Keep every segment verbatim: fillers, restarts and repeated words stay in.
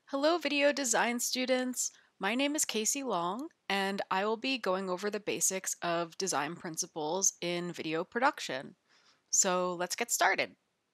Hello, video design students. My name is Casey Long, and I will be going over the basics of design principles in video production. So let's get started.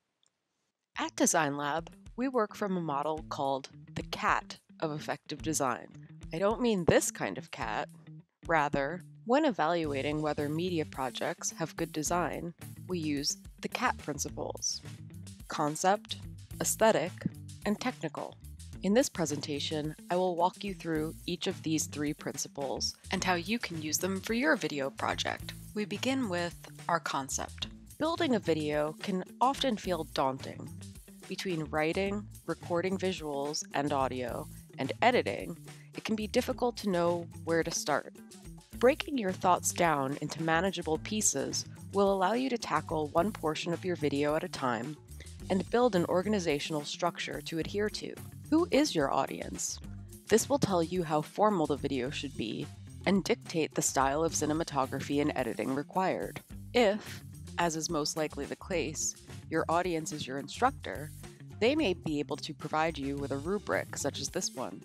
At Design Lab, we work from a model called the CAT of effective design. I don't mean this kind of cat. Rather, when evaluating whether media projects have good design, we use the CAT principles: concept, aesthetic, and technical. In this presentation, I will walk you through each of these three principles and how you can use them for your video project. We begin with our concept. Building a video can often feel daunting. Between writing, recording visuals and audio, and editing, it can be difficult to know where to start. Breaking your thoughts down into manageable pieces will allow you to tackle one portion of your video at a time and build an organizational structure to adhere to. Who is your audience? This will tell you how formal the video should be and dictate the style of cinematography and editing required. If, as is most likely the case, your audience is your instructor, they may be able to provide you with a rubric such as this one.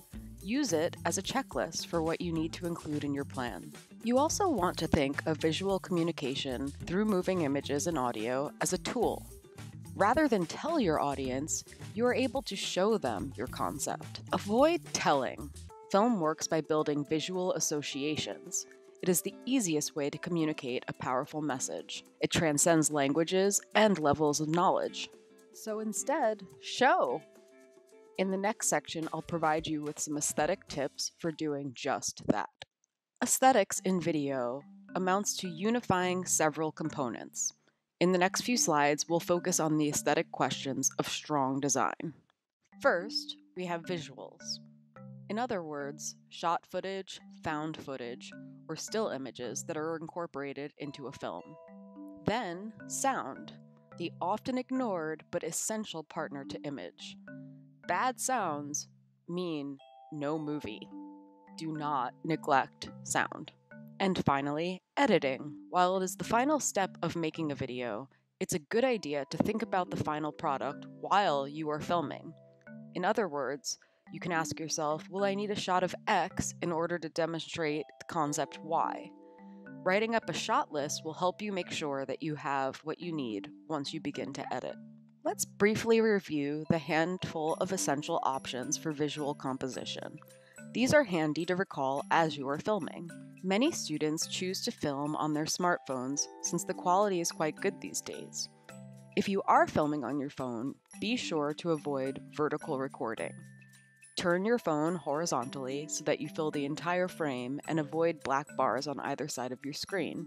Use it as a checklist for what you need to include in your plan. You also want to think of visual communication through moving images and audio as a tool. Rather than tell your audience, you are able to show them your concept. Avoid telling. Film works by building visual associations. It is the easiest way to communicate a powerful message. It transcends languages and levels of knowledge. So instead, show. In the next section, I'll provide you with some aesthetic tips for doing just that. Aesthetics in video amounts to unifying several components. In the next few slides, we'll focus on the aesthetic questions of strong design. First, we have visuals. In other words, shot footage, found footage, or still images that are incorporated into a film. Then, sound, the often ignored but essential partner to image. Bad sounds mean no movie. Do not neglect sound. And finally, editing. While it is the final step of making a video, it's a good idea to think about the final product while you are filming. In other words, you can ask yourself, will I need a shot of X in order to demonstrate the concept Y? Writing up a shot list will help you make sure that you have what you need once you begin to edit. Let's briefly review the handful of essential options for visual composition. These are handy to recall as you are filming. Many students choose to film on their smartphones since the quality is quite good these days. If you are filming on your phone, be sure to avoid vertical recording. Turn your phone horizontally so that you fill the entire frame and avoid black bars on either side of your screen.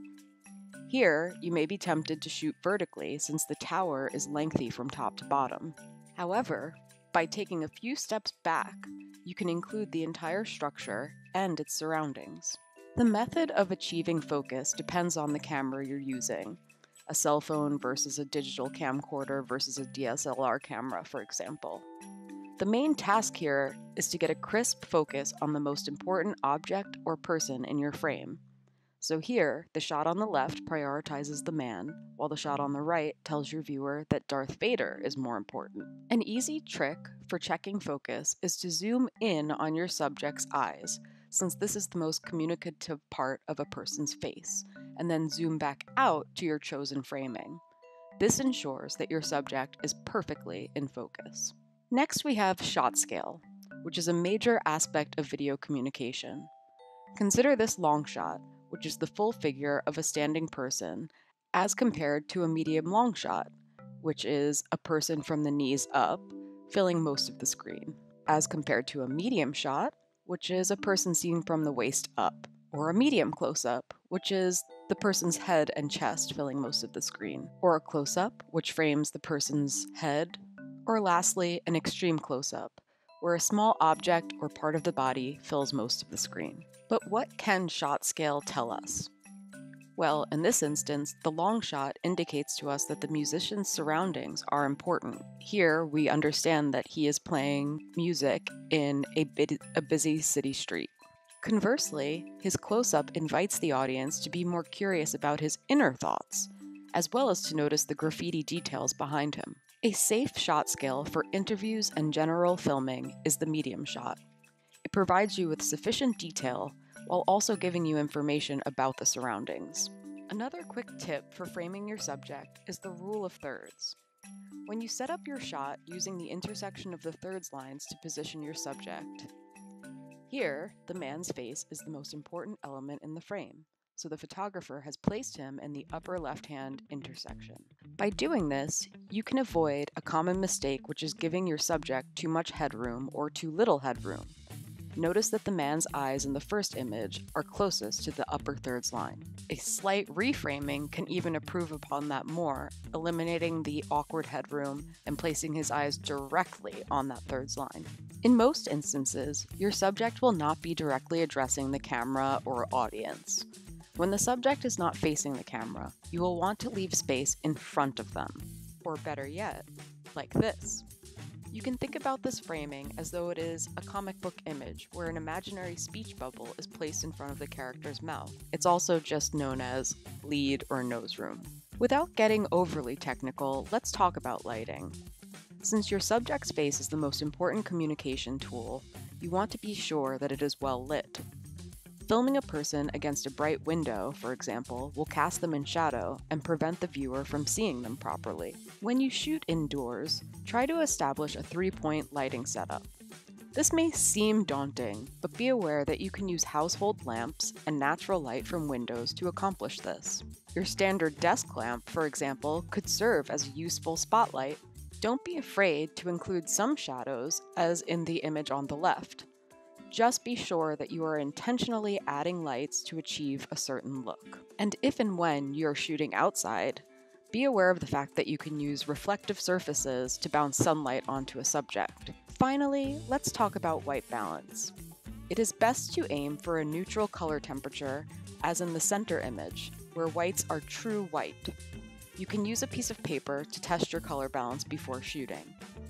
Here, you may be tempted to shoot vertically since the tower is lengthy from top to bottom. However, by taking a few steps back, you can include the entire structure and its surroundings. The method of achieving focus depends on the camera you're using. A cell phone versus a digital camcorder versus a D S L R camera, for example. The main task here is to get a crisp focus on the most important object or person in your frame. So here, the shot on the left prioritizes the man, while the shot on the right tells your viewer that Darth Vader is more important. An easy trick for checking focus is to zoom in on your subject's eyes, since this is the most communicative part of a person's face, and then zoom back out to your chosen framing. This ensures that your subject is perfectly in focus. Next, we have shot scale, which is a major aspect of video communication. Consider this long shot, which is the full figure of a standing person, as compared to a medium long shot, which is a person from the knees up, filling most of the screen, as compared to a medium shot, which is a person seen from the waist up, or a medium close-up, which is the person's head and chest filling most of the screen, or a close-up, which frames the person's head, or lastly, an extreme close-up, where a small object or part of the body fills most of the screen. But what can shot scale tell us? Well, in this instance, the long shot indicates to us that the musician's surroundings are important. Here, we understand that he is playing music in a, bit, a busy city street. Conversely, his close-up invites the audience to be more curious about his inner thoughts, as well as to notice the graffiti details behind him. A safe shot scale for interviews and general filming is the medium shot. It provides you with sufficient detail while also giving you information about the surroundings. Another quick tip for framing your subject is the rule of thirds. When you set up your shot using the intersection of the thirds lines to position your subject. Here, the man's face is the most important element in the frame, so the photographer has placed him in the upper left-hand intersection. By doing this, you can avoid a common mistake, which is giving your subject too much headroom or too little headroom. Notice that the man's eyes in the first image are closest to the upper thirds line. A slight reframing can even improve upon that more, eliminating the awkward headroom and placing his eyes directly on that thirds line. In most instances, your subject will not be directly addressing the camera or audience. When the subject is not facing the camera, you will want to leave space in front of them, or better yet, like this. You can think about this framing as though it is a comic book image where an imaginary speech bubble is placed in front of the character's mouth. It's also just known as lead or nose room. Without getting overly technical, let's talk about lighting. Since your subject's face is the most important communication tool, you want to be sure that it is well lit. Filming a person against a bright window, for example, will cast them in shadow and prevent the viewer from seeing them properly. When you shoot indoors, try to establish a three-point lighting setup. This may seem daunting, but be aware that you can use household lamps and natural light from windows to accomplish this. Your standard desk lamp, for example, could serve as a useful spotlight. Don't be afraid to include some shadows, as in the image on the left. Just be sure that you are intentionally adding lights to achieve a certain look. And if and when you're shooting outside, be aware of the fact that you can use reflective surfaces to bounce sunlight onto a subject. Finally, let's talk about white balance. It is best to aim for a neutral color temperature, as in the center image, where whites are true white. You can use a piece of paper to test your color balance before shooting.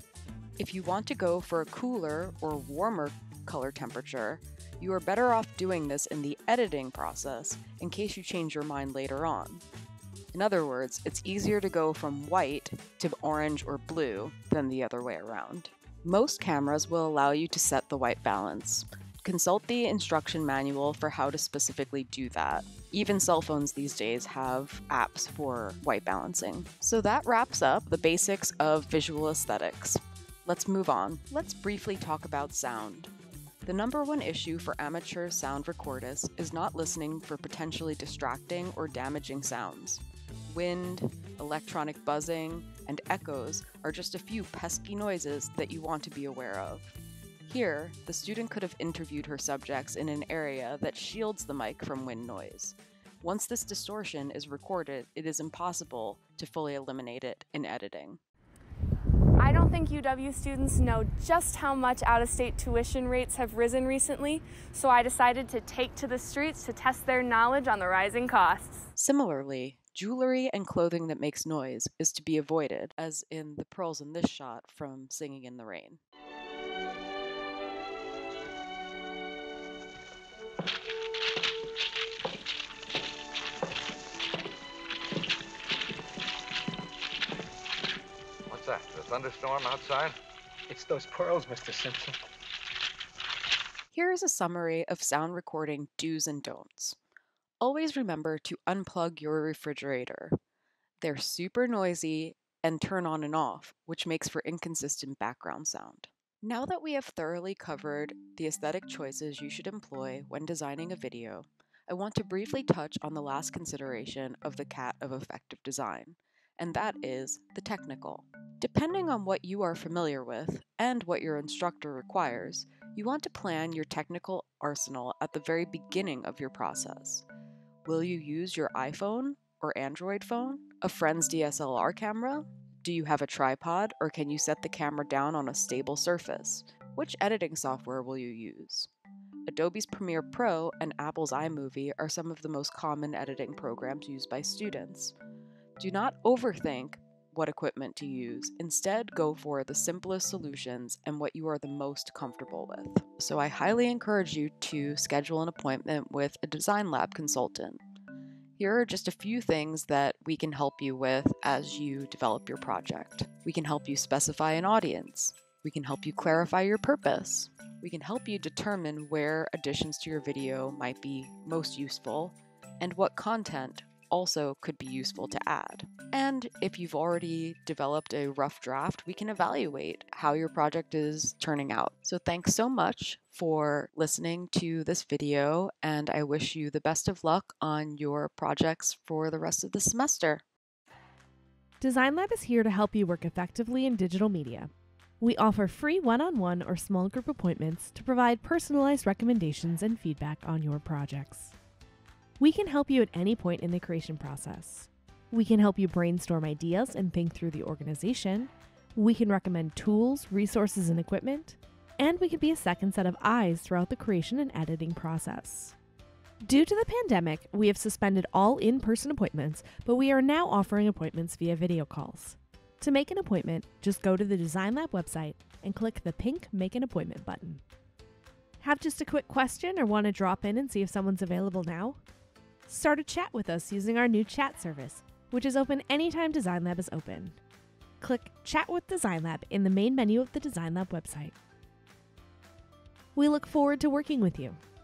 If you want to go for a cooler or warmer color temperature, you are better off doing this in the editing process in case you change your mind later on. In other words, it's easier to go from white to orange or blue than the other way around. Most cameras will allow you to set the white balance. Consult the instruction manual for how to specifically do that. Even cell phones these days have apps for white balancing. So that wraps up the basics of visual aesthetics. Let's move on. Let's briefly talk about sound. The number one issue for amateur sound recordists is not listening for potentially distracting or damaging sounds. Wind, electronic buzzing, and echoes are just a few pesky noises that you want to be aware of. Here, the student could have interviewed her subjects in an area that shields the mic from wind noise. Once this distortion is recorded, it is impossible to fully eliminate it in editing. I don't think U W students know just how much out-of-state tuition rates have risen recently, so I decided to take to the streets to test their knowledge on the rising costs. Similarly, jewelry and clothing that makes noise is to be avoided, as in the pearls in this shot from Singing in the Rain. What's that? A thunderstorm outside? It's those pearls, Mister Simpson. Here is a summary of sound recording do's and don'ts. Always remember to unplug your refrigerator. They're super noisy and turn on and off, which makes for inconsistent background sound. Now that we have thoroughly covered the aesthetic choices you should employ when designing a video, I want to briefly touch on the last consideration of the cat of effective design, and that is the technical. Depending on what you are familiar with and what your instructor requires, you want to plan your technical arsenal at the very beginning of your process. Will you use your iPhone or Android phone? A friend's D S L R camera? Do you have a tripod, or can you set the camera down on a stable surface? Which editing software will you use? Adobe's Premiere Pro and Apple's iMovie are some of the most common editing programs used by students. Do not overthink what equipment to use. Instead, go for the simplest solutions and what you are the most comfortable with. So I highly encourage you to schedule an appointment with a Design Lab consultant. Here are just a few things that we can help you with as you develop your project. We can help you specify an audience. We can help you clarify your purpose. We can help you determine where additions to your video might be most useful and what content also could be useful to add. And if you've already developed a rough draft, we can evaluate how your project is turning out. So thanks so much for listening to this video, and I wish you the best of luck on your projects for the rest of the semester. Design Lab is here to help you work effectively in digital media. We offer free one-on-one or small group appointments to provide personalized recommendations and feedback on your projects. We can help you at any point in the creation process. We can help you brainstorm ideas and think through the organization. We can recommend tools, resources, and equipment. And we can be a second set of eyes throughout the creation and editing process. Due to the pandemic, we have suspended all in-person appointments, but we are now offering appointments via video calls. To make an appointment, just go to the Design Lab website and click the pink Make an Appointment button. Have just a quick question or want to drop in and see if someone's available now? Start a chat with us using our new chat service, which is open anytime Design Lab is open. Click Chat with Design Lab in the main menu of the Design Lab website. We look forward to working with you.